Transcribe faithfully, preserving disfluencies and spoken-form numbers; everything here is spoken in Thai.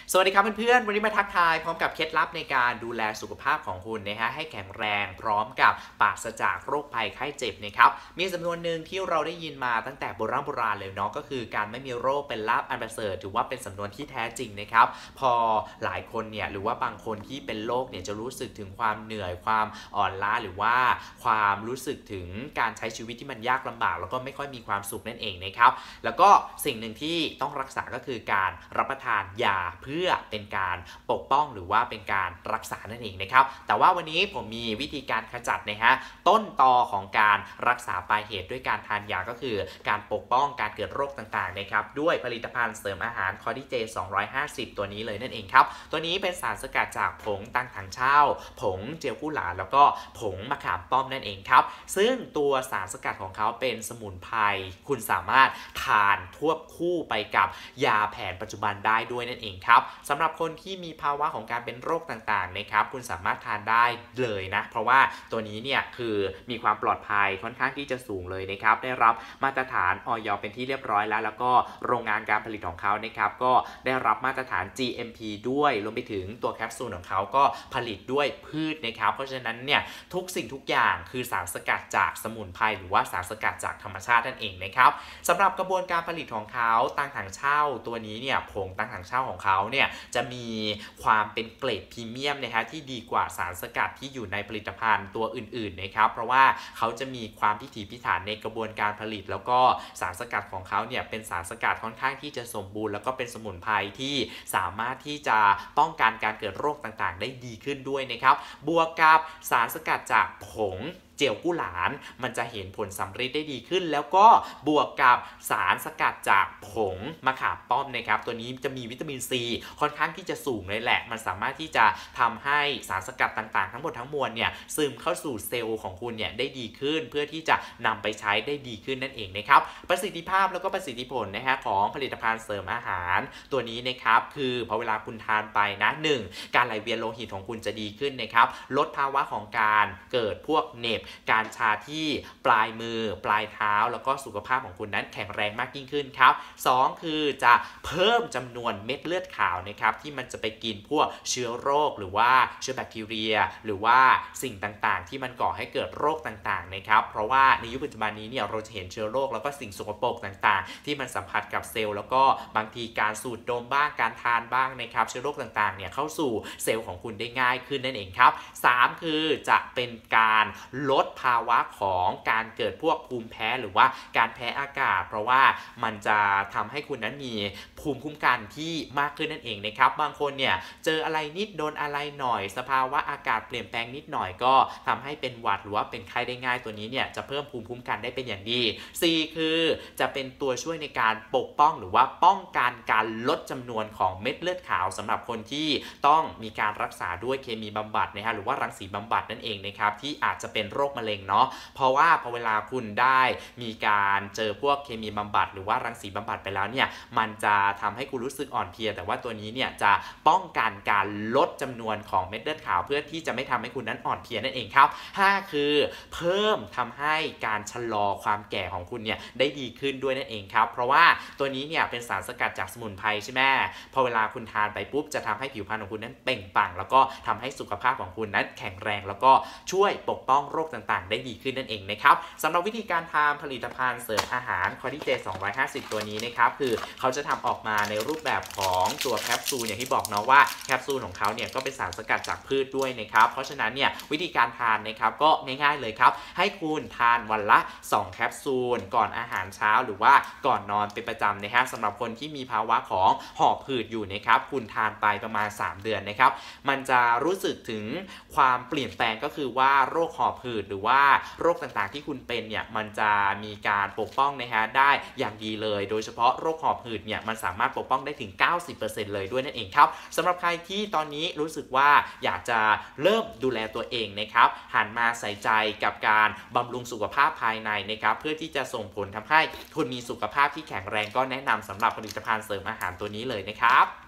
สวัสดีครับเพื่อนๆวันนี้มาทักทายพร้อมกับเคล็ดลับในการดูแลสุขภาพของคุณนะฮะให้แข็งแรงพร้อมกับปราศจากโรคภัยไข้เจ็บนะครับมีจำนวนหนึ่งที่เราได้ยินมาตั้งแต่โบราณโบราณเลยเนาะก็คือการไม่มีโรคเป็นลาภอันประเสริฐถือว่าเป็นสำนวนที่แท้จริงนะครับพอหลายคนเนี่ยหรือว่าบางคนที่เป็นโรคเนี่ยจะรู้สึกถึงความเหนื่อยความอ่อนล้าหรือว่าความรู้สึกถึงการใช้ชีวิตที่มันยากลำบากแล้วก็ไม่ค่อยมีความสุขนั่นเองนะครับแล้วก็สิ่งหนึ่งที่ต้องรักษาก็คือการรับประทานยาเพื่อเป็นการปกป้องหรือว่าเป็นการรักษานั่นเองนะครับแต่ว่าวันนี้ผมมีวิธีการขจัดนะฮะต้นตอของการรักษาปลายเหตุด้วยการทานยาก็คือการปกป้องการเกิดโรคต่างๆนะครับด้วยผลิตภัณฑ์เสริมอาหารคอร์ดิเจสองร้อยห้าสิบตัวนี้เลยนั่นเองครับตัวนี้เป็นสารสกัดจากผงตังถังเช่าผงเจลกุหลาบแล้วก็ผงมะขามป้อมนั่นเองครับซึ่งตัวสารสกัดของเขาเป็นสมุนไพรคุณสามารถทานควบคู่ไปกับยาแผนปัจจุบันได้ด้วยนั่นเองครับสำหรับคนที่มีภาวะของการเป็นโรคต่างๆนะครับคุณสามารถทานได้เลยนะเพราะว่าตัวนี้เนี่ยคือมีความปลอดภัยค่อนข้างที่จะสูงเลยนะครับได้รับมาตรฐานอย.เป็นที่เรียบร้อยแล้วแล้วก็โรงงานการผลิตของเขานะครับก็ได้รับมาตรฐาน จี เอ็ม พี ด้วยรวมไปถึงตัวแคปซูลของเขาก็ผลิตด้วยพืชนะครับเพราะฉะนั้นเนี่ยทุกสิ่งทุกอย่างคือสารสกัดจากสมุนไพรหรือว่าสารสกัดจากธรรมชาตินั่นเองนะครับสำหรับกระบวนการผลิตของเขาตังถังเช่าตัวนี้เนี่ยผงตังถังเช่าของเขาเนี่ยจะมีความเป็นเกรดพรีเมียมนะฮะที่ดีกว่าสารสกัดที่อยู่ในผลิตภัณฑ์ตัวอื่นๆนะครับเพราะว่าเขาจะมีความพิถีพิถันในกระบวนการผลิตแล้วก็สารสกัดของเขาเนี่ยเป็นสารสกัดค่อนข้างที่จะสมบูรณ์แล้วก็เป็นสมุนไพรที่สามารถที่จะป้องกันการเกิดโรคต่างๆได้ดีขึ้นด้วยนะครับบวกกับสารสกัดจากผงเจลกุหลาบมันจะเห็นผลสำเร็จได้ดีขึ้นแล้วก็บวกกับสารสกัดจากผงมะขามป้อมนะครับตัวนี้จะมีวิตามินซีค่อนข้างที่จะสูงเลยแหละมันสามารถที่จะทำให้สารสกัดต่างๆทั้งหมดทั้งมวลเนี่ยซึมเข้าสู่เซลล์ของคุณเนี่ยได้ดีขึ้นเพื่อที่จะนำไปใช้ได้ดีขึ้นนั่นเองนะครับประสิทธิภาพแล้วก็ประสิทธิผลนะฮะของผลิตภัณฑ์เสริมอาหารตัวนี้นะครับคือพอเวลาคุณทานไปนะหนึ่งการไหลเวียนโลหิตของคุณจะดีขึ้นนะครับลดภาวะของการเกิดพวกเหน็บการชาที่ปลายมือปลายเท้าแล้วก็สุขภาพของคุณนั้นแข็งแรงมากยิ่งขึ้นครับสองคือจะเพิ่มจำนวนเม็ดเลือดขาวนะครับที่มันจะไปกินพวกเชื้อโรคหรือว่าเชื้อแบคทีเรียหรือว่าสิ่งต่างๆที่มันก่อให้เกิดโรคต่างๆนะครับเพราะว่าในยุคปัจจุบันนี้เนี่ยเราจะเห็นเชื้อโรคแล้วก็สิ่งสกปรกต่างๆที่มันสัมผัสกับเซลล์แล้วก็บางทีการสูดดมบ้างการทานบ้างนะครับเชื้อโรคต่างๆเนี่ยเข้าสู่เซลล์ของคุณได้ง่ายขึ้นนั่นเองครับสามคือจะเป็นการลดภาวะของการเกิดพวกภูมิแพ้หรือว่าการแพ้อากาศเพราะว่ามันจะทำให้คุณนั้นมีภูมิคุ้มกันที่มากขึ้นนั่นเองนะครับบางคนเนี่ยเจออะไรนิดโดนอะไรหน่อยสภาวะอากาศเปลี่ยนแปลงนิดหน่อยก็ทำให้เป็นหวัดหรือว่าเป็นไข้ได้ง่ายตัวนี้เนี่ยจะเพิ่มภูมิคุ้มกันได้เป็นอย่างดีสี่คือจะเป็นตัวช่วยในการปกป้องหรือว่าป้องกันการลดจำนวนของเม็ดเลือดขาวสำหรับคนที่ต้องมีการรักษาด้วยเคมีบำบัดนะฮะหรือว่ารังสีบำบัดนั่นเองนะครับที่อาจจะเป็นโรคมะเร็งเนาะเพราะว่าพอเวลาคุณได้มีการเจอพวกเคมีบำบัดหรือว่ารังสีบำบัดไปแล้วเนี่ยมันจะทำให้คุณรู้สึกอ่อนเพลียแต่ว่าตัวนี้เนี่ยจะป้องกันการลดจำนวนของเม็ดเลือดขาวเพื่อที่จะไม่ทำให้คุณนั้นอ่อนเพลียนั่นเองครับห้าคือเพิ่มทำให้การชะลอความแก่ของคุณเนี่ยได้ดีขึ้นด้วยนั่นเองครับเพราะว่าตัวนี้เนี่ยเป็นสารสกัดจากสมุนไพรใช่ไหมพอเวลาคุณทานไปปุ๊บจะทำให้ผิวพรรณของคุณนั้นเปล่งปลั่งแล้วก็ทำให้สุขภาพของคุณนั้นแข็งแรงแล้วก็ช่วยปกป้องโรคต่างๆได้ดีขึ้นนั่นเองนะครับสำหรับวิธีการทำผลิตภัณฑ์เสริมอาหารคอร์ดิเจสองร้อยห้าสิบตัวนี้นะครับคือเขาจะทำออกมาในรูปแบบของตัวแคปซูลอย่างที่บอกเนาะว่าแคปซูลของเขาเนี่ยก็เป็นสารสกัดจากพืชด้วยนะครับเพราะฉะนั้นเนี่ยวิธีการทานนะครับก็ง่ายๆเลยครับให้คุณทานวันละสองแคปซูลก่อนอาหารเช้าหรือว่าก่อนนอนเป็นประจำนะฮะสำหรับคนที่มีภาวะของหอบหืดอยู่นะครับคุณทานไปประมาณสามเดือนนะครับมันจะรู้สึกถึงความเปลี่ยนแปลงก็คือว่าโรคหอบหืดหรือว่าโรคต่างๆที่คุณเป็นเนี่ยมันจะมีการปกป้องนะฮะได้อย่างดีเลยโดยเฉพาะโรคหอบหืดเนี่ยมันสามารถปกป้องได้ถึง เก้าสิบเปอร์เซ็นต์ เลยด้วยนั่นเองครับสำหรับใครที่ตอนนี้รู้สึกว่าอยากจะเริ่มดูแลตัวเองนะครับหันมาใส่ใจกับการบำรุงสุขภาพภายในนะครับเพื่อที่จะส่งผลทำให้คุณมีสุขภาพที่แข็งแรงก็แนะนำสำหรับผลิตภัณฑ์เสริมอาหารตัวนี้เลยนะครับ